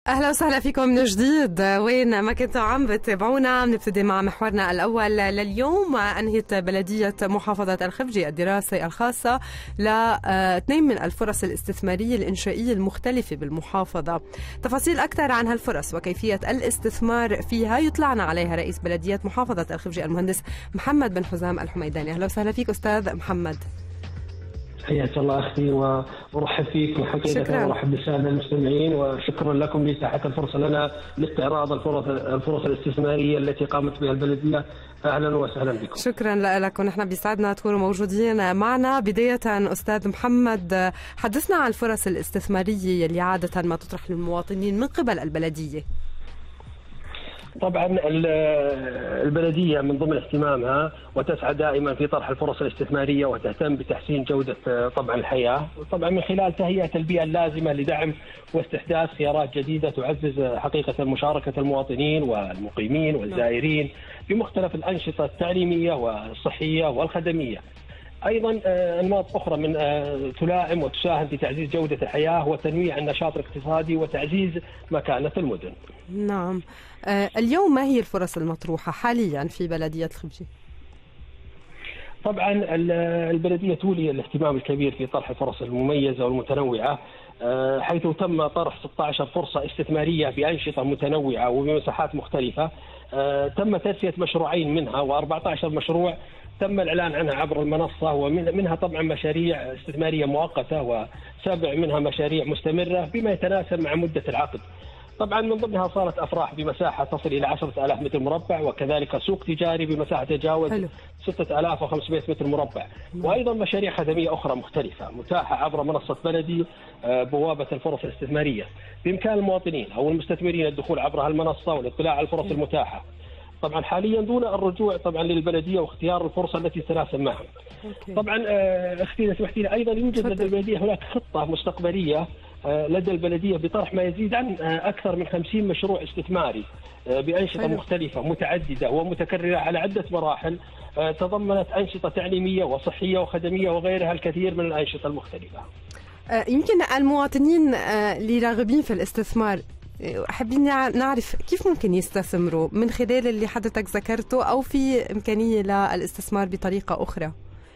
أهلا وسهلا فيكم من جديد. وين ما كنتوا عم بتابعونا، بنبتدي مع محورنا الأول لليوم. أنهت بلدية محافظة الخفجي الدراسة الخاصة لاثنين من الفرص الاستثمارية الإنشائية المختلفة بالمحافظة. تفاصيل أكثر عن هالفرص وكيفية الاستثمار فيها يطلعنا عليها رئيس بلدية محافظة الخفجي المهندس محمد بن حزام الحميداني. أهلا وسهلا فيك أستاذ محمد. حياك الله اختي وارحب فيك وحقيقه وارحب بالساده المستمعين، وشكرا لكم لاتاحه الفرصه لنا لاستعراض الفرص الاستثماريه التي قامت بها البلديه. اهلا وسهلا بكم. شكرا لك، ونحن بيسعدنا تكونوا موجودين معنا. بدايه استاذ محمد، حدثنا عن الفرص الاستثماريه اللي عاده ما تطرح للمواطنين من قبل البلديه. طبعا البلديه من ضمن اهتمامها وتسعى دائما في طرح الفرص الاستثماريه وتهتم بتحسين جوده طبعا الحياه، طبعا من خلال تهيئه البيئه اللازمه لدعم واستحداث خيارات جديده تعزز حقيقه مشاركه المواطنين والمقيمين والزائرين في مختلف الانشطه التعليميه والصحيه والخدميه. ايضا انماط اخرى من تلائم وتساهم في تعزيز جوده الحياه وتنويع النشاط الاقتصادي وتعزيز مكانه المدن. نعم. اليوم ما هي الفرص المطروحه حاليا في بلديه الخفجي؟ طبعا البلديه تولي الاهتمام الكبير في طرح الفرص المميزه والمتنوعه، حيث تم طرح 16 فرصه استثماريه بانشطه متنوعه وبمساحات مختلفه. تم تسويه مشروعين منها و14 مشروع تم الإعلان عنها عبر المنصة، ومنها طبعا مشاريع استثمارية مؤقتة وسبع منها مشاريع مستمرة بما يتناسب مع مدة العقد. طبعا من ضمنها صالة أفراح بمساحة تصل إلى 10,000 متر مربع، وكذلك سوق تجاري بمساحة تتجاوز 6,500 متر مربع، وأيضا مشاريع خدمية أخرى مختلفة متاحة عبر منصة بلدي بوابة الفرص الاستثمارية. بإمكان المواطنين أو المستثمرين الدخول عبر هالمنصة والاطلاع على الفرص المتاحة، طبعا حاليا دون الرجوع طبعا للبلديه واختيار الفرصه التي تناسب معهم. طبعا اختي سمحتي لي، ايضا يوجد لدى البلديه هناك خطه مستقبليه لدى البلديه بطرح ما يزيد عن اكثر من 50 مشروع استثماري بانشطه مختلفه متعدده ومتكرره على عده مراحل، تضمنت انشطه تعليميه وصحيه وخدميه وغيرها الكثير من الانشطه المختلفه. يمكن المواطنين اللي راغبين في الاستثمار حابين نعرف كيف ممكن يستثمروا من خلال اللي حضرتك ذكرته، أو في إمكانية للاستثمار بطريقة أخرى؟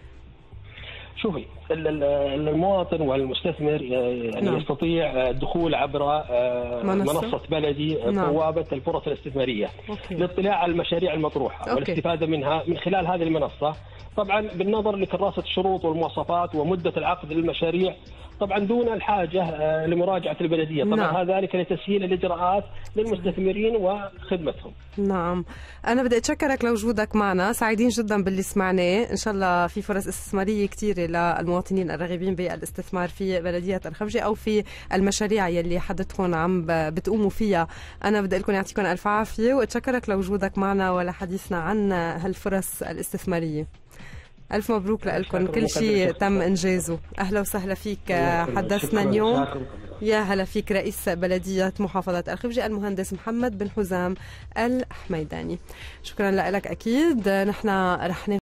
شوفي، المواطن والمستثمر يعني يستطيع الدخول عبر منصة بلدي بوابة الفرص الاستثمارية للاطلاع على المشاريع المطروحة والاستفادة منها من خلال هذه المنصة، طبعا بالنظر لكراسة الشروط والمواصفات ومدة العقد للمشاريع، طبعا دون الحاجة لمراجعة البلدية. طبعا هذا ذلك لتسهيل الإجراءات للمستثمرين وخدمتهم. نعم، أنا بدي أتشكرك لوجودك معنا، سعيدين جدا باللي سمعناه. إن شاء الله في فرص استثمارية كثيرة للمواطنين الراغبين بالاستثمار في بلدية الخفجي أو في المشاريع يلي حضرتكم عم بتقوموا فيها. أنا بدي لكم يعطيكم ألف عافية وأتشكرك لوجودك معنا ولحديثنا عن هالفرص الاستثمارية. ألف مبروك لكم، كل شيء تم إنجازه. أهلا وسهلا فيك. حدثنا اليوم، يا هلا فيك، رئيس بلدية محافظة الخفجي المهندس محمد بن حزام الحميداني. شكرا لك. أكيد نحن رح